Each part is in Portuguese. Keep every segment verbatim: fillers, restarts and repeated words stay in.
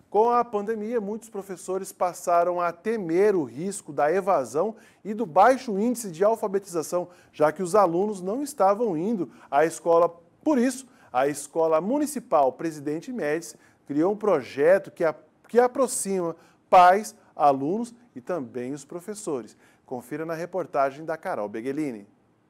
Com a pandemia, muitos professores passaram a temer o risco da evasão e do baixo índice de alfabetização, já que os alunos não estavam indo à escola. Por isso, a Escola Municipal Presidente Médici criou um projeto que, a, que aproxima pais, alunos e também os professores. Confira na reportagem da Carol Beguelini.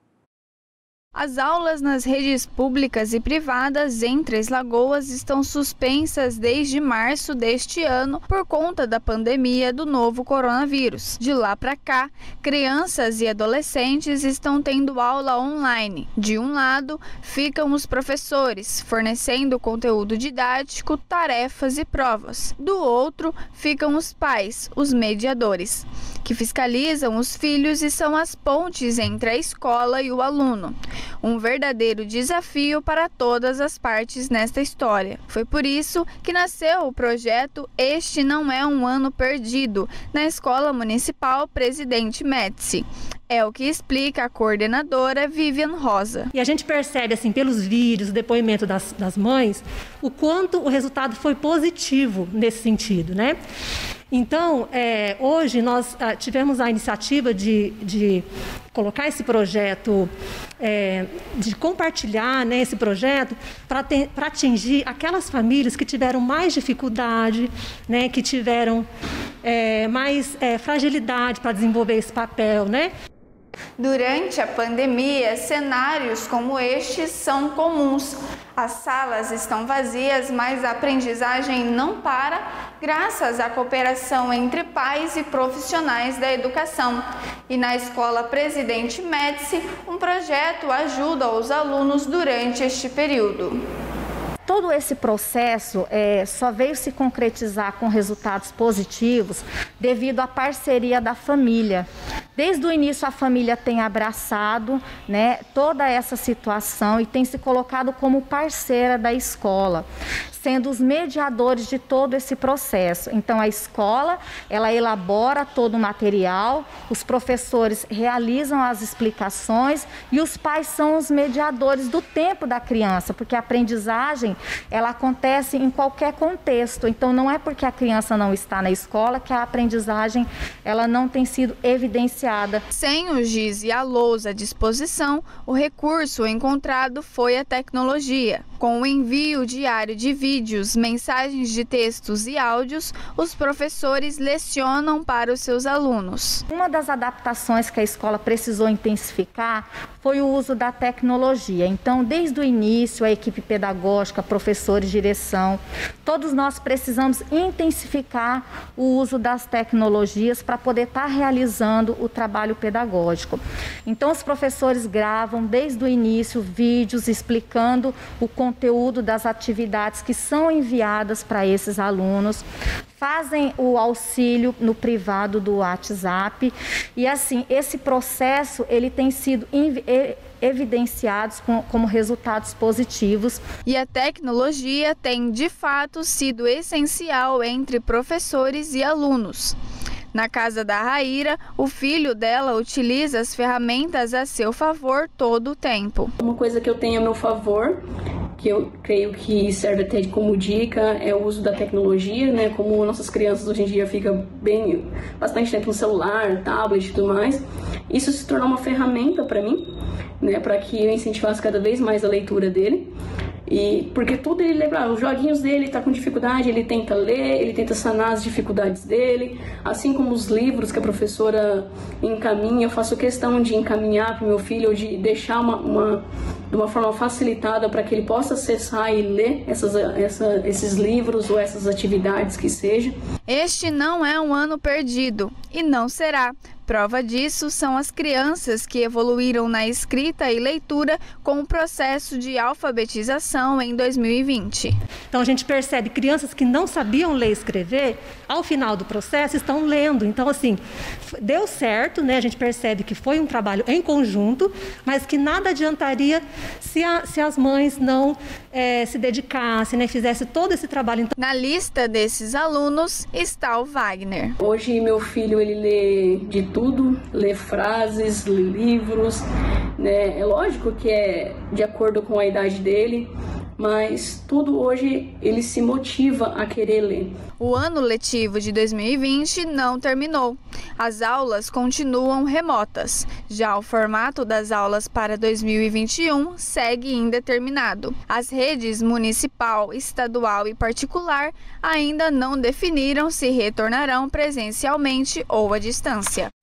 As aulas nas redes públicas e privadas em Três Lagoas estão suspensas desde março deste ano por conta da pandemia do novo coronavírus. De lá para cá, crianças e adolescentes estão tendo aula online. De um lado, ficam os professores, fornecendo conteúdo didático, tarefas e provas. Do outro, ficam os pais, os mediadores, que fiscalizam os filhos e são as pontes entre a escola e o aluno. Um verdadeiro desafio para todas as partes nesta história. Foi por isso que nasceu o projeto Este Não É Um Ano Perdido, na Escola Municipal Presidente Médici. É o que explica a coordenadora Vivian Rosa. E a gente percebe, assim, pelos vídeos, o depoimento das, das mães, o quanto o resultado foi positivo nesse sentido, né? Então, é, hoje nós ah, tivemos a iniciativa de, de colocar esse projeto, é, de compartilhar, né, esse projeto para atingir aquelas famílias que tiveram mais dificuldade, né, que tiveram é, mais é, fragilidade para desenvolver esse papel, né? Durante a pandemia, cenários como estes são comuns. As salas estão vazias, mas a aprendizagem não para, graças à cooperação entre pais e profissionais da educação. E na Escola Presidente Médici, um projeto ajuda os alunos durante este período. Todo esse processo é, só veio se concretizar com resultados positivos devido à parceria da família. Desde o início a família tem abraçado, né, toda essa situação e tem se colocado como parceira da escola, sendo os mediadores de todo esse processo. Então a escola, ela elabora todo o material, os professores realizam as explicações e os pais são os mediadores do tempo da criança, porque a aprendizagem, ela acontece em qualquer contexto. Então não é porque a criança não está na escola que a aprendizagem, ela não tem sido evidenciada. Sem o giz e a lousa à disposição, o recurso encontrado foi a tecnologia. Com o envio diário de vídeos, mensagens de textos e áudios, os professores lecionam para os seus alunos. Uma das adaptações que a escola precisou intensificar foi o uso da tecnologia. Então, desde o início, a equipe pedagógica, professores, direção, todos nós precisamos intensificar o uso das tecnologias para poder estar realizando o trabalho pedagógico. Então, os professores gravam desde o início vídeos explicando o conteúdo das atividades que são enviadas para esses alunos, fazem o auxílio no privado do WhatsApp e assim, esse processo ele tem sido evidenciados com, como resultados positivos. E a tecnologia tem de fato sido essencial entre professores e alunos. Na casa da Raíra, o filho dela utiliza as ferramentas a seu favor todo o tempo. Uma coisa que eu tenho a meu favor, que eu creio que serve até como dica, é o uso da tecnologia, né? Como nossas crianças hoje em dia ficam bem, bastante tempo no celular, tablet e tudo mais. Isso se tornou uma ferramenta para mim, né? Para que eu incentivasse cada vez mais a leitura dele. E porque tudo ele lembra, os joguinhos dele, tá com dificuldade, ele tenta ler, ele tenta sanar as dificuldades dele, assim como os livros que a professora encaminha, eu faço questão de encaminhar para o meu filho, ou de deixar uma, uma, de uma forma facilitada para que ele possa acessar e ler essas, essa, esses livros ou essas atividades que seja. Este não é um ano perdido e não será. Prova disso são as crianças que evoluíram na escrita e leitura com o processo de alfabetização em dois mil e vinte. Então a gente percebe crianças que não sabiam ler e escrever, ao final do processo estão lendo. Então assim, deu certo, né? A gente percebe que foi um trabalho em conjunto, mas que nada adiantaria se, a, se as mães não é, se dedicassem, né? Fizessem todo esse trabalho. Na lista desses alunos está o Wagner. Hoje meu filho ele lê de tudo. Tudo, ler frases, ler livros, né? É lógico que é de acordo com a idade dele, mas tudo hoje ele se motiva a querer ler. O ano letivo de dois mil e vinte não terminou. As aulas continuam remotas. Já o formato das aulas para dois mil e vinte e um segue indeterminado. As redes municipal, estadual e particular ainda não definiram se retornarão presencialmente ou à distância.